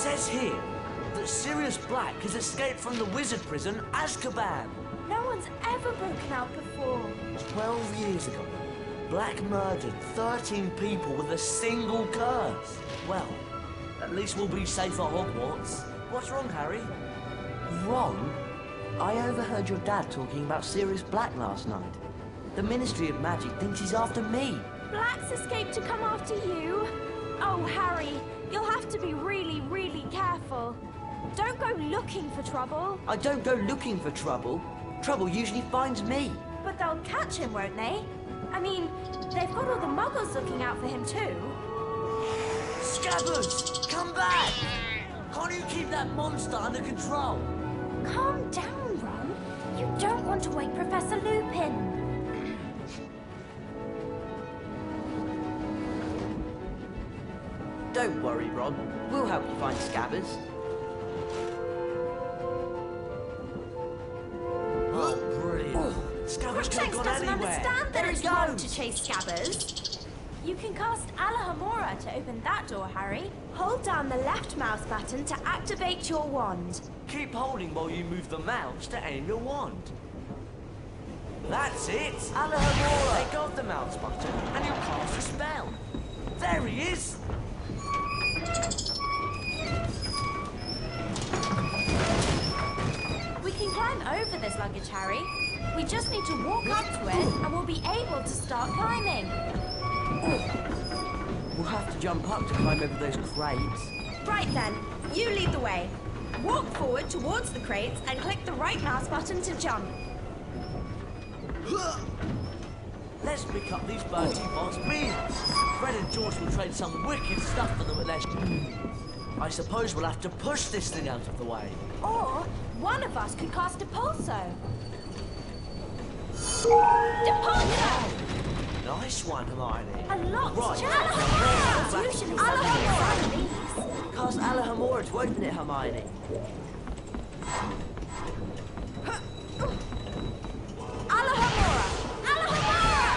says here that Sirius Black has escaped from the wizard prison Azkaban. No one's ever broken out before. 12 years ago, Black murdered 13 people with a single curse. Well, at least we'll be safe at Hogwarts. What's wrong, Harry? Wrong? I overheard your dad talking about Sirius Black last night. The Ministry of Magic thinks he's after me. Black's escaped to come after you? Oh, Harry, you'll have to be really, really careful. Don't go looking for trouble. I don't go looking for trouble. Trouble usually finds me. But they'll catch him, won't they? I mean, they've got all the muggles looking out for him too. Scabbers, come back! Can't you keep that monster under control? Calm down, Ron. You don't want to wake Professor Lupin. Don't worry, Ron. We'll help you find Scabbers. Oh, brilliant. Scabbers could have Crookshanks gone doesn't anywhere. understand that There it's he wrong goes. to chase Scabbers. You can cast Alohomora to open that door, Harry. Hold down the left mouse button to activate your wand. Keep holding while you move the mouse to aim your wand. That's it! Alohomora! Let go of the mouse button and you'll cast a spell. There he is! We can climb over this luggage, Harry. We just need to walk up to it and we'll be able to start climbing. We'll have to jump up to climb over those crates. Right then, you lead the way. Walk forward towards the crates and click the right mouse button to jump. Let's pick up these Bertie Bott's beans. Fred and George will trade some wicked stuff for them at their I suppose we'll have to push this thing out of the way. Or one of us could cast a Depulso. Depulso! Nice one, Hermione. A lot Right. chance. You should Alohomora, please. Cast Alohomora to open it, Hermione. Alohomora! Alohomora!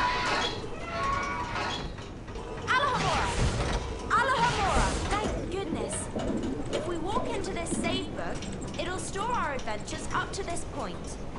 Alohomora! Alohomora! Thank goodness. If we walk into this save book, it'll store our adventures up to this point.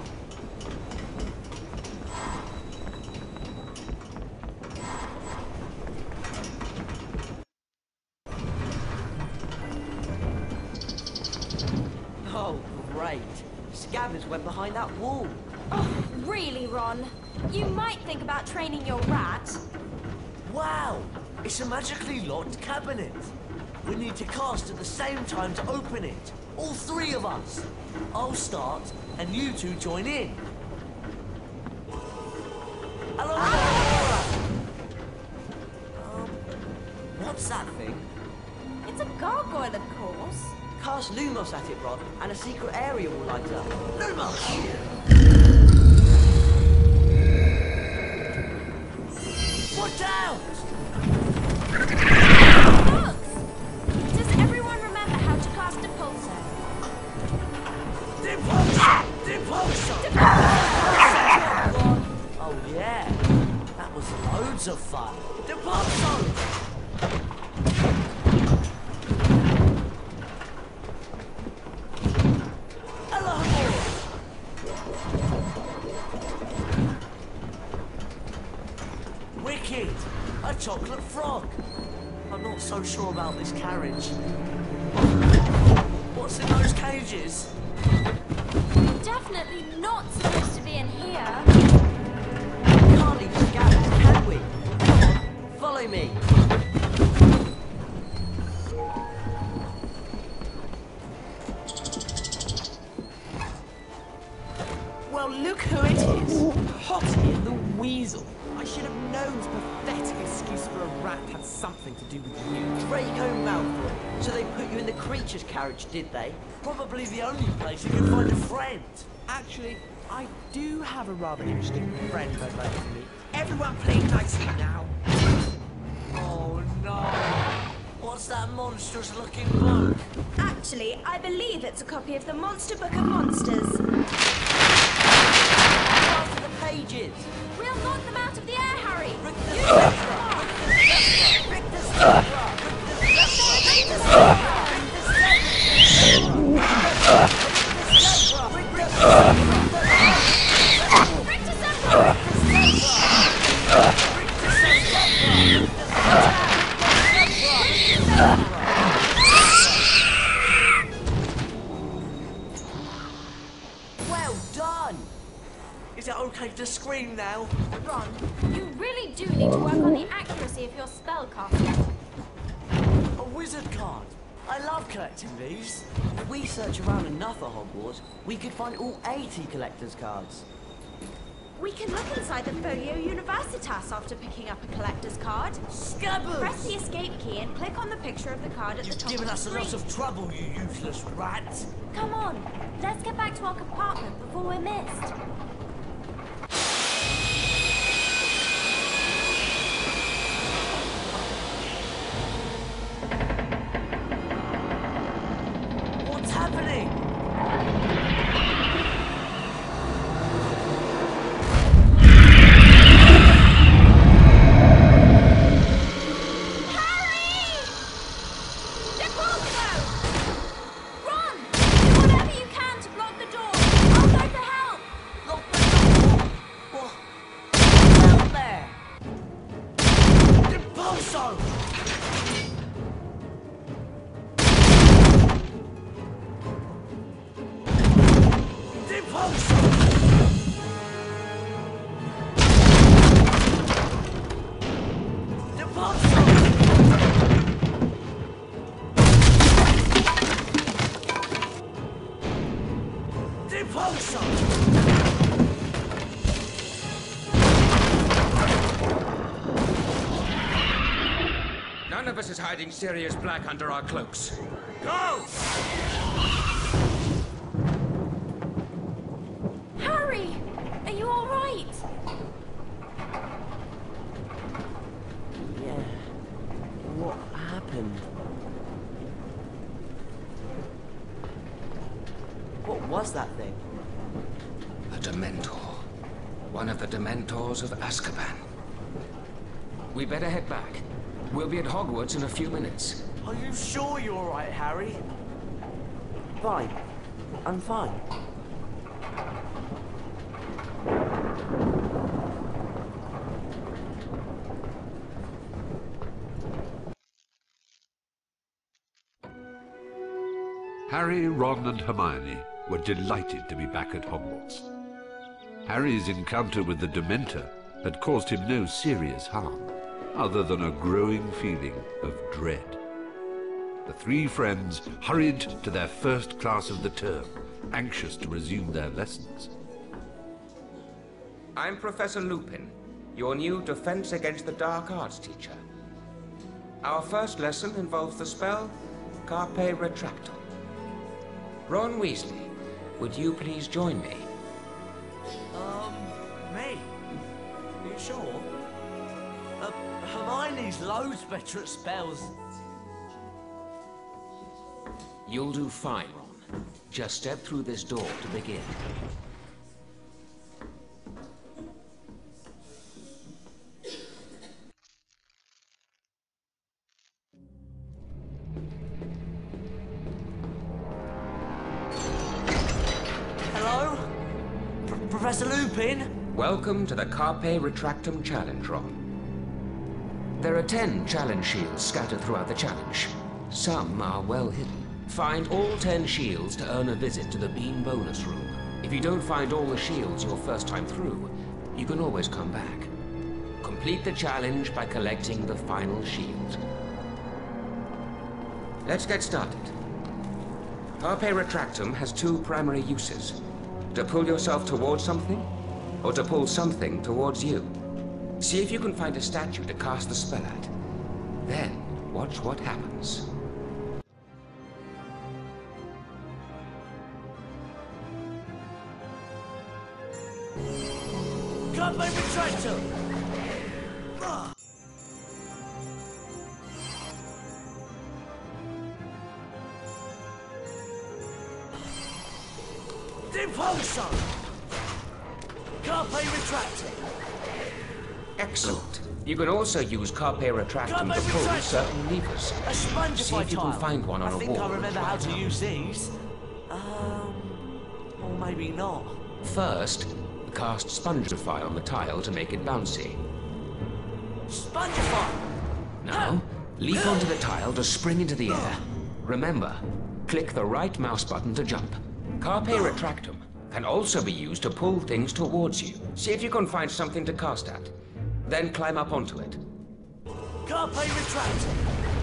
Oh, great. Scabbers went behind that wall. Oh, really, Ron? You might think about training your rat. Wow! It's a magically locked cabinet. We need to cast at the same time to open it. All three of us. I'll start, and you two join in. Hello, what's that thing? It's a gargoyle, of course. Cast Lumos at it, Rod, and a secret area will light up. Lumos! Watch out! Books! Does everyone remember how to cast Depulso? Depulso! Depulso! Oh yeah, that was loads of fun. Depulso! Wicked! A chocolate frog! I'm not so sure about this carriage. What's in those cages? Definitely not supposed to be in here. We can't leave Scabbers, can we? Come on, follow me. Well, look who it is. Potty the Weasel. I should have known his pathetic excuse for a rat had something to do with you. Draco Malfoy. So they put you in the creature's carriage, did they? Probably the only place you can find a friend. Actually, I do have a rather interesting friend I'd like to meet. Everyone play nicely now. Oh no! What's that monstrous looking book? Actually, I believe it's a copy of the Monster Book of Monsters. After the pages! We'll knock them out of the air, Harry! Rick the Zebra! Rick the Zebra! Rick the Zebra! Rick the Zebra! Rick the Zebra! to scream now. Ron, you really do need to work on the accuracy of your spell casting. A wizard card. I love collecting these. If we search around enough at Hogwarts, we could find all 80 collector's cards. We can look inside the Folio Universitas after picking up a collector's card. Scabbers! Press the escape key and click on the picture of the card at the You've top given of us the a lot screen. of trouble, you useless rat. Come on, let's get back to our compartment before we're missed. What's happening? Lock the door! What? What's out there? Impulso! Impulso! Impulso! Impulso! None of us is hiding Sirius Black under our cloaks. Go! Harry, are you all right? Yeah. What happened? What was that thing? A Dementor. One of the Dementors of Azkaban. We better head back. We'll be at Hogwarts in a few minutes. Are you sure you're all right, Harry? Fine. I'm fine. Harry, Ron and Hermione were delighted to be back at Hogwarts. Harry's encounter with the Dementor had caused him no serious harm, other than a growing feeling of dread. The three friends hurried to their first class of the term, anxious to resume their lessons. I'm Professor Lupin, your new Defense Against the Dark Arts teacher. Our first lesson involves the spell Carpe Retractum. Ron Weasley, would you please join me? Me? Are you sure? Hermione's loads better at spells. You'll do fine, Ron. Just step through this door to begin. Hello? Professor Lupin? Welcome to the Carpe Retractum Challenge, Ron. There are 10 challenge shields scattered throughout the challenge. Some are well hidden. Find all 10 shields to earn a visit to the Bean bonus room. If you don't find all the shields your first time through, you can always come back. Complete the challenge by collecting the final shield. Let's get started. Carpe Retractum has 2 primary uses. To pull yourself towards something, or to pull something towards you. See if you can find a statue to cast the spell at. Then, watch what happens. Carpe Retractum! Impulso! Carpe Retractum! Excellent. You can also use Carpe Retractum to pull certain levers. A spongify See if you tile. can find one on a I think wall I and remember try how it to out. use these. Or maybe not. First, cast Spongify on the tile to make it bouncy. Spongify! Now, leap onto the tile to spring into the air. Remember, click the right mouse button to jump. Carpe Retractum. can also be used to pull things towards you. See if you can find something to cast at. Then climb up onto it. Carpe Retractor!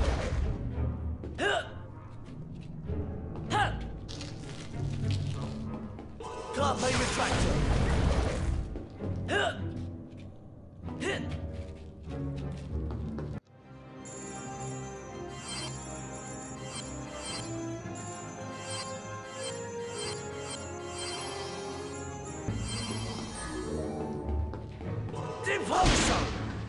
Carpe Retractor! Impulso!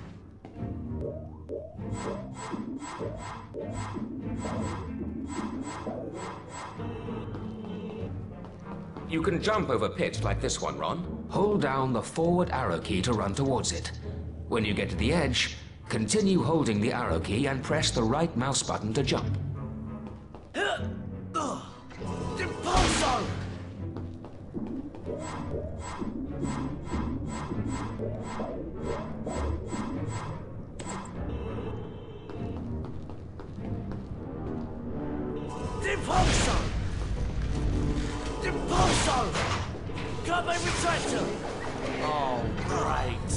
You can jump over pits like this one, Ron. Hold down the forward arrow key to run towards it. When you get to the edge, continue holding the arrow key and press the right mouse button to jump. Impulso! Impulso! Impulso! Carpe Retractor! Oh, great!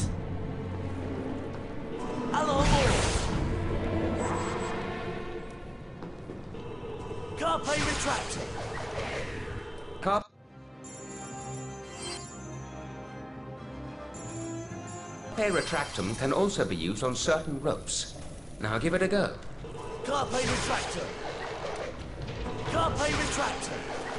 Alohomora! Carpe Retractor! Carpe Retractum can also be used on certain ropes. Now give it a go. Carpe Retractor! Carpe Retractor!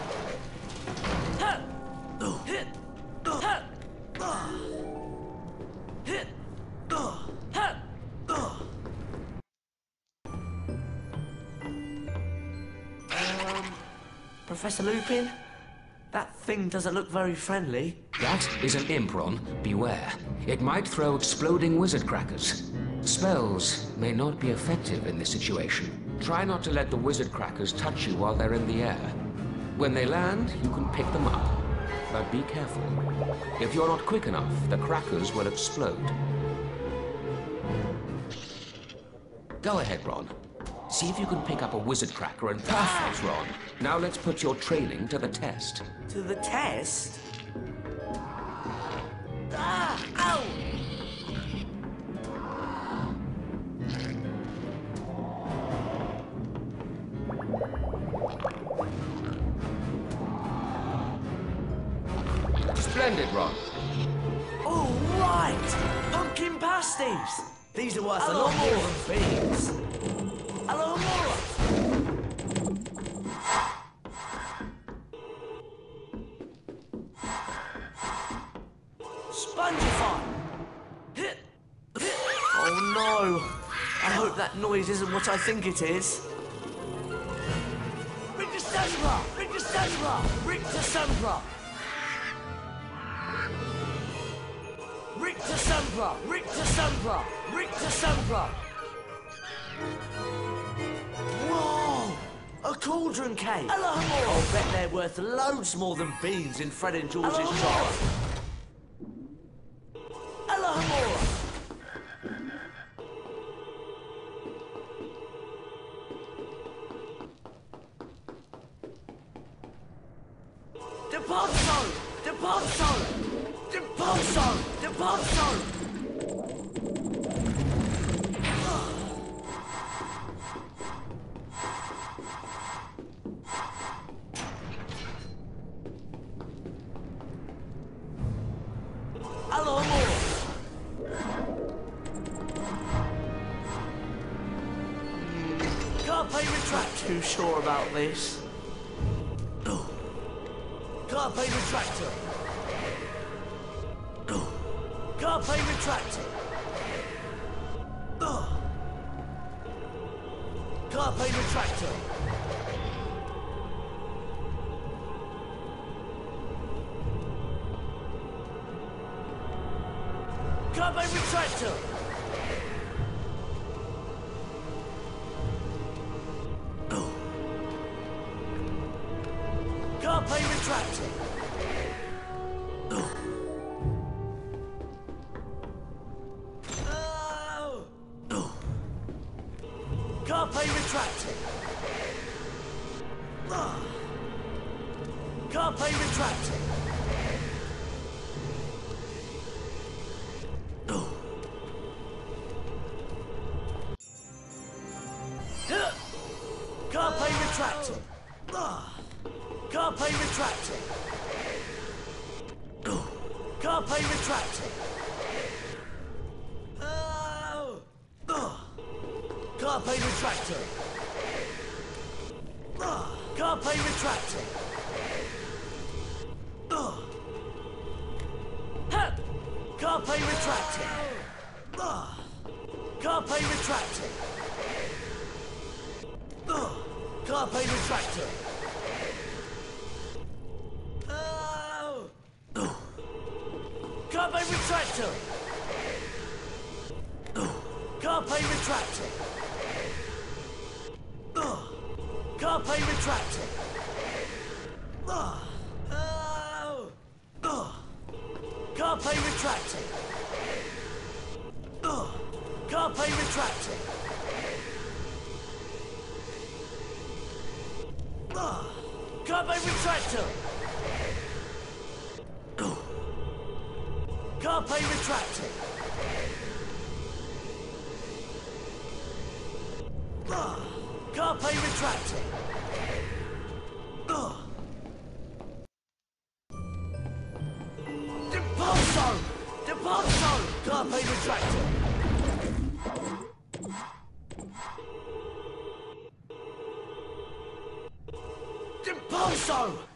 Professor Lupin? That thing doesn't look very friendly. That is an imp, Ron. Beware. It might throw exploding wizard crackers. Spells may not be effective in this situation. Try not to let the wizard crackers touch you while they're in the air. When they land, you can pick them up. But be careful. If you're not quick enough, the crackers will explode. Go ahead, Ron. See if you can pick up a wizard cracker and... Perfect, Ron. Now let's put your training to the test. To the test? Ah! Ow! Splendid, Ron. All right! Pumpkin pasties! These are worth a lot more than beans. Alohomora! Spongify! Oh no! I hope that noise isn't what I think it is. Ricta Sempra! Ricta Sempra! Ricta Sempra! Ricta Sempra! Ricta Sempra! Ricta Sempra! Whoa! A cauldron cake! Alohomora! I'll bet they're worth loads more than beans in Fred and George's shop. Alohomora! Depulso! Depulso! Depulso! Depulso! Alohomora! Carpe Retractor! Too sure about this. Carpe Retractor! Carpe Retractor! Carpe Retractor! Carpe Retractor! Carpe Retractor! Carpe Retractor! Carpe Retractor! retracting. Carpe retracting. Carpe retracting. Carpe retractor. Carpe retractor. Carpe retractor. Carpe retractor. Carpe retractor. Carpe retractor. Carpe retractor. Carpe retractor. Carpe retractor. Carpe retractor. Carpe retractor. Carpe retractor. Carpe retractor. Depulso! Depulso! Carpe retractor. Depulso!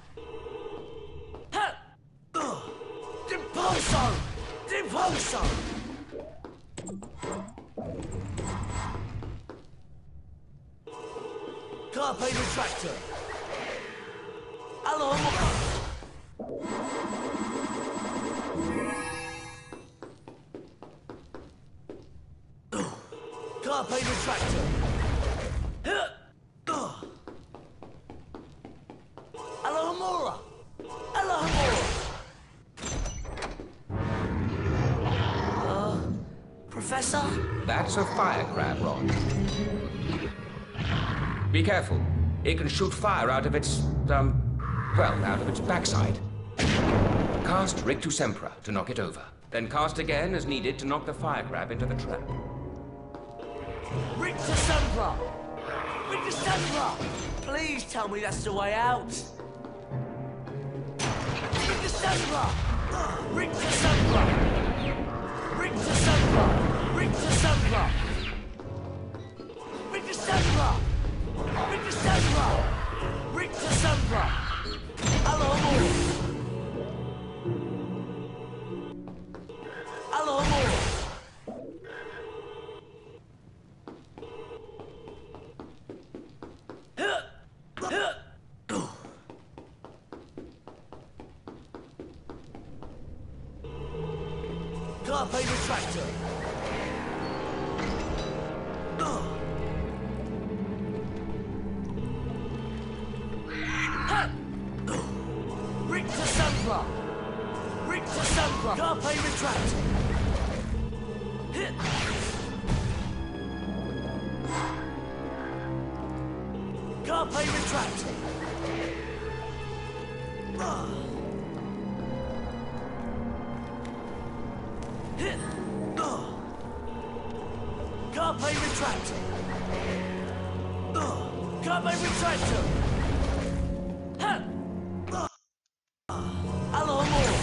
Depulso! Depulso! Carpe retractor. Alohomora. Carpe retractor. Alohomora. Alohomora. Professor? That's a fire crab, Ron. Be careful. It can shoot fire out of its, out of its backside. Cast Rictus Sempra to knock it over. Then cast again as needed to knock the fire crab into the trap. Rictus Sempra! Rictus Sempra! Please tell me that's the way out. Rictus Sempra! Rictus Sempra! Rictus Sempra! Rictus Sempra! Rictus Sempra! Rictus Sempra! Rictus Sempra! Alohomora! Alohomora! Carpe retractor. Rictus Sempra. Rictus Sempra. Carpe retractor. Carpe retractor. Carpe retractor. Carpe retractor. Alohomora.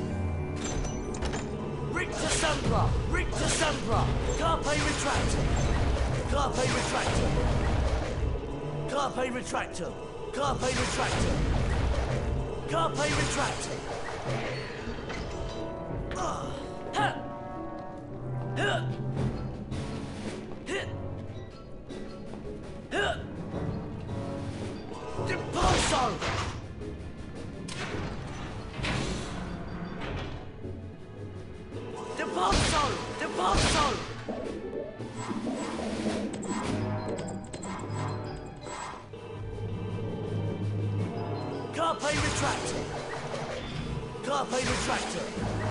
Rictus Sempra. Rictus Sempra. Carpe retractor. Carpe retractor. Carpe retractor. Carpe retractor. Carpe retractor. Depulso! Depulso! Depulso! Carpe retractor. Carpe retractor.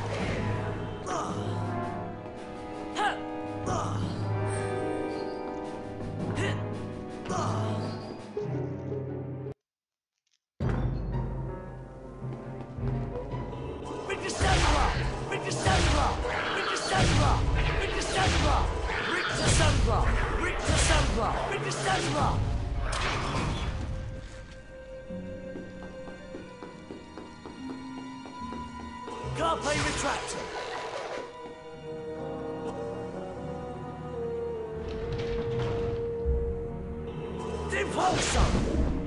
Rictus Sempra! Rictus Sempra! Rictus Sempra! Rictus Sempra! Rictus Sempra! Rictus Sempra! Rictus Sempra! retractor! Impulso!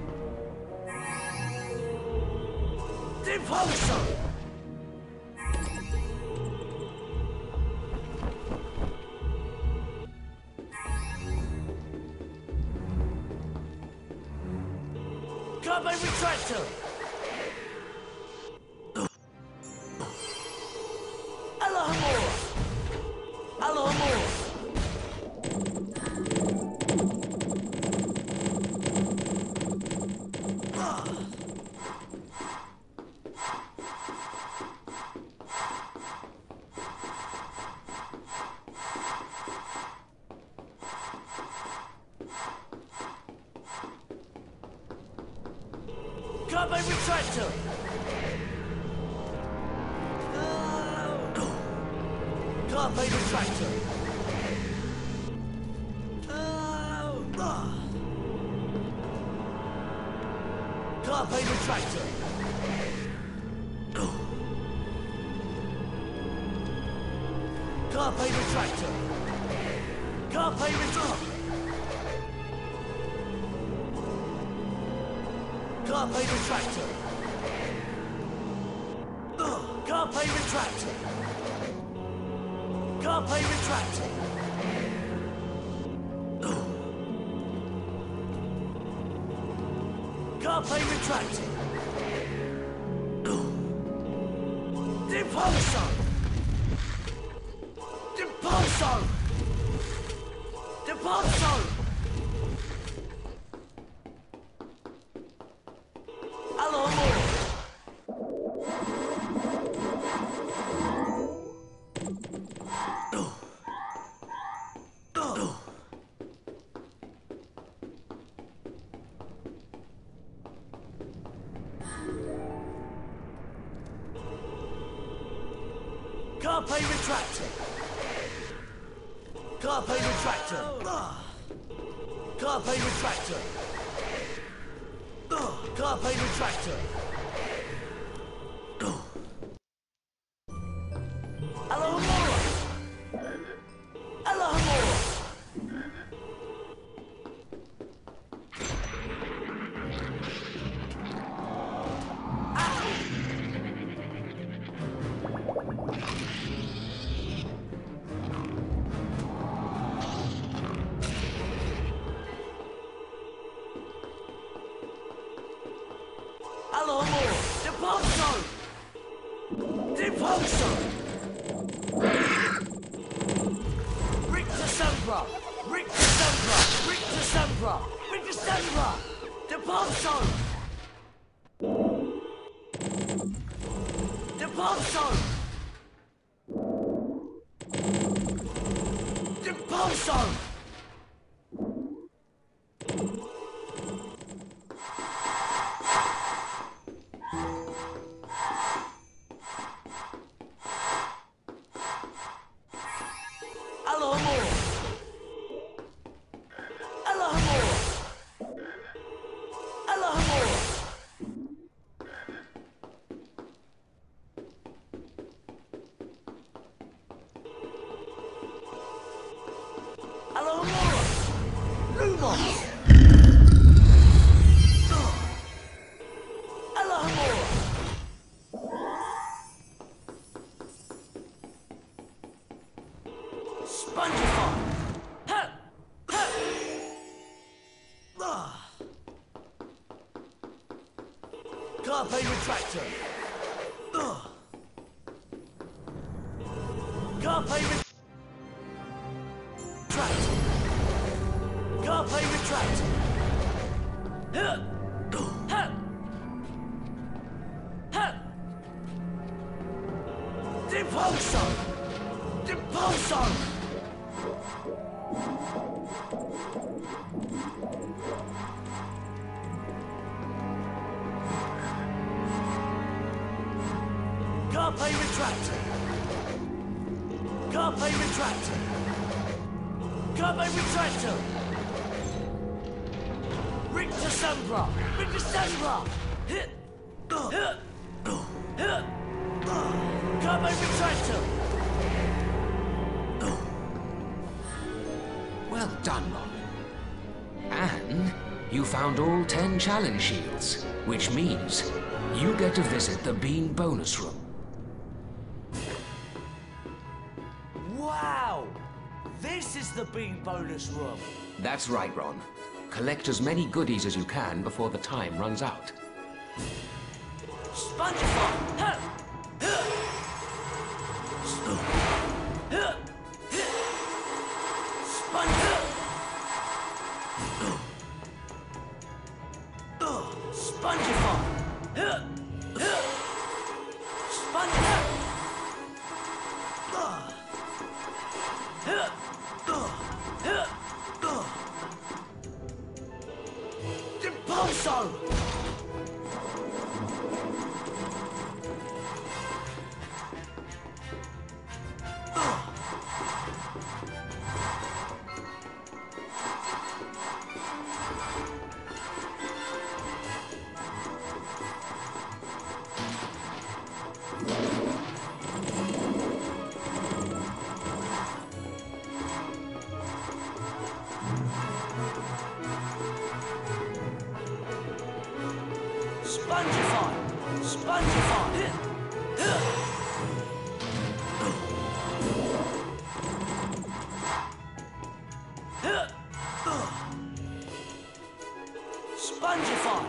Impulso! Carbo retractor! Alohomora! Alohomora! Carbo retractor! Carbo retractor! Carbo retractor! Carbo retractor! Carbo retractor! Carpe retractor! Carpe retractor! Carpe retractor! Carpe retractor! Impulso! Impulso! Impulso! Alohomora! Carpe retractor! Carpe retractor! Carpe retractor! Carpe retractor! Alohomora! Alohomora! Alohomora! Impulso! Impulso! Rictus Sempra! Rictus Sempra! Rictus Sempra! Rictus Sempra! Impulso! Impulso! Impulso! Alohomora! Alohomora! Alohomora! Alohomora! Lumos! Alohomora! Spongify! Ha! Ha! Carpe retractor! Carpe retractor! Carpe retractor! Ha! Ha! Ha! Impulso! Impulso! Carpe retractor! Carpe retractor! Carpe retractor! Rictus Sempra! Rictus Sempra! Hit! Hit! Carpe Retractum! Well done, Ron. And you found all 10 challenge shields, which means you get to visit the Bean bonus room. Wow! This is the Bean bonus room. That's right, Ron. Collect as many goodies as you can before the time runs out. Spongify! Huh. Huh. Huh. Spongify! Spongify! Spongify! Impulso! Spongify! Spongify! Spongify!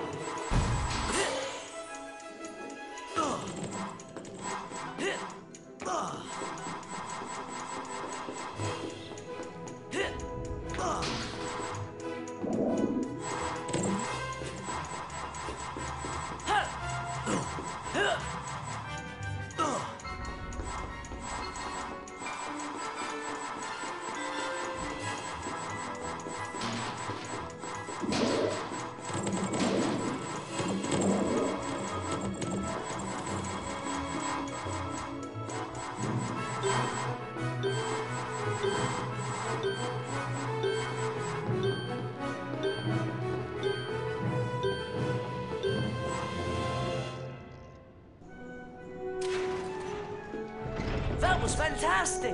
That was fantastic!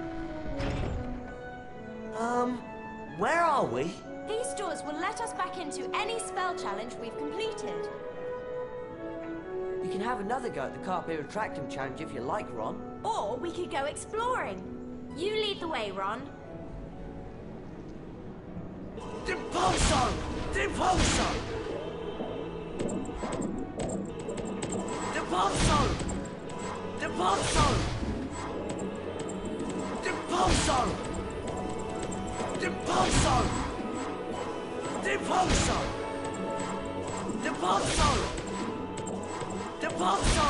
Where are we? These doors will let us back into any spell challenge we've completed. You can have another go at the Carpe Retractum challenge if you like, Ron. Or we could go exploring. You lead the way, Ron. Impulso! Impulso! Impulso! Impulso! Impulso! Impulso! Impulso! Impulso! Impulso!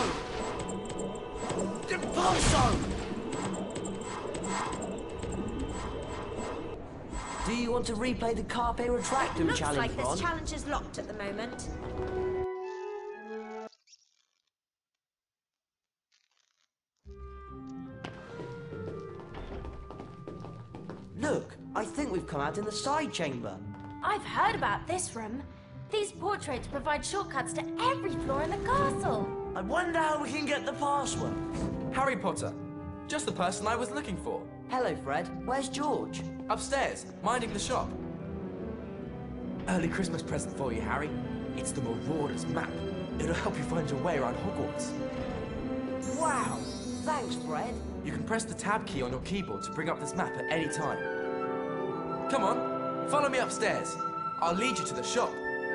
Impulso! Do you want to replay the Carpe Retractum Looks challenge, like Ron? this challenge is locked at the moment. Look, I think we've come out in the side chamber. I've heard about this room. These portraits provide shortcuts to every floor in the castle. I wonder how we can get the password. Harry Potter. Just the person I was looking for. Hello, Fred. Where's George? Upstairs, minding the shop. Early Christmas present for you, Harry. It's the Marauders map. It'll help you find your way around Hogwarts. Wow! Thanks, Fred. You can press the tab key on your keyboard to bring up this map at any time. Come on, follow me upstairs. I'll lead you to the shop.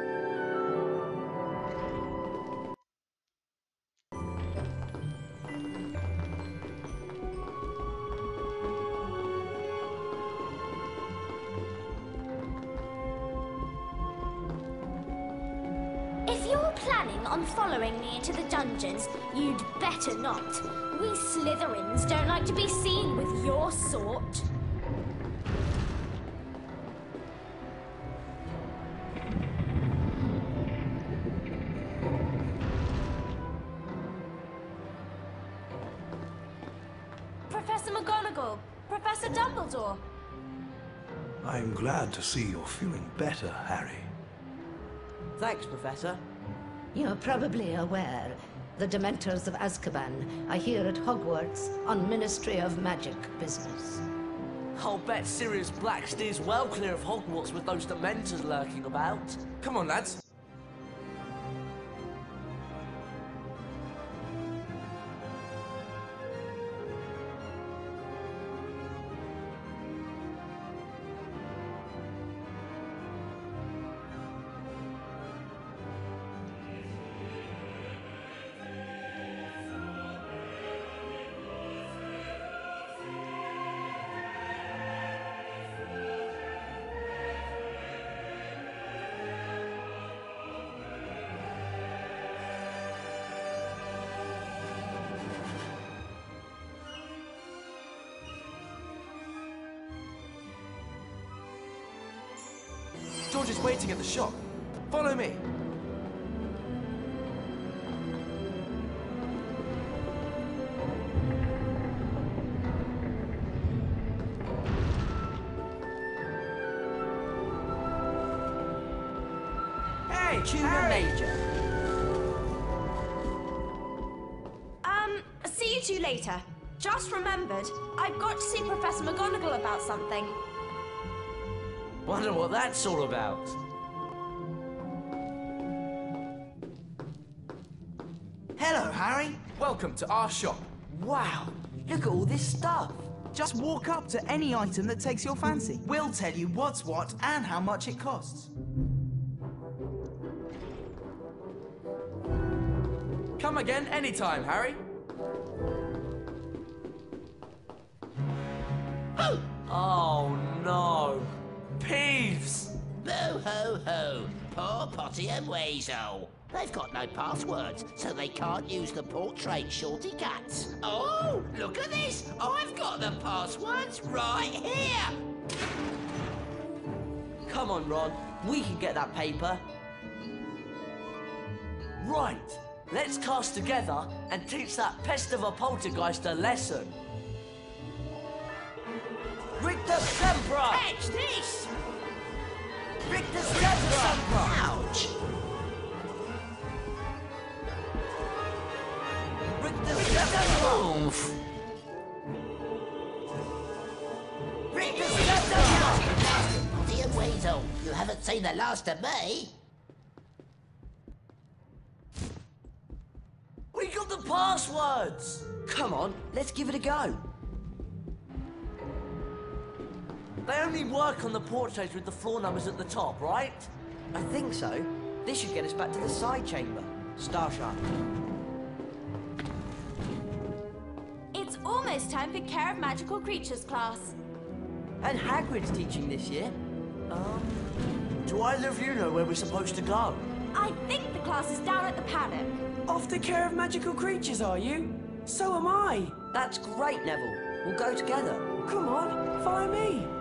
If you're planning on following me into the dungeons, you'd better not. We Slytherins don't like to be seen with your sort. Professor McGonagall, Professor Dumbledore. I'm glad to see you're feeling better, Harry. Thanks, Professor. You're probably aware The Dementors of Azkaban are here at Hogwarts on Ministry of Magic business. I'll bet Sirius Black steers well clear of Hogwarts with those Dementors lurking about. Come on, lads. George is waiting at the shop. Follow me. Hey, Tutor Major. See you two later. Just remembered, I've got to see Professor McGonagall about something. Wonder what that's all about. Hello, Harry. Welcome to our shop. Wow, look at all this stuff. Just walk up to any item that takes your fancy. We'll tell you what's what and how much it costs. Come again anytime, Harry. Oh no. Peeves! Boo ho ho! Poor Potty and Weasel. They've got no passwords, so they can't use the portrait shorty cuts. Oh, look at this! I've got the passwords right here! Come on, Ron. We can get that paper. Right. Let's cast together and teach that pest of a poltergeist a lesson. Rictus Sempra! Catch this! Rictus Sempra! Ouch! Rictus Sempra! Oof! Rictus Sempra! Potty and Weasel, you haven't seen the last of me. We got the passwords! Come on, let's give it a go. They only work on the portraits with the floor numbers at the top, right? I think so. This should get us back to the side chamber. Starsharp. It's almost time for Care of Magical Creatures class. And Hagrid's teaching this year. Do either of you know where we're supposed to go? I think the class is down at the paddock. Off to Care of Magical Creatures, are you? So am I. That's great, Neville. We'll go together. Come on, follow me.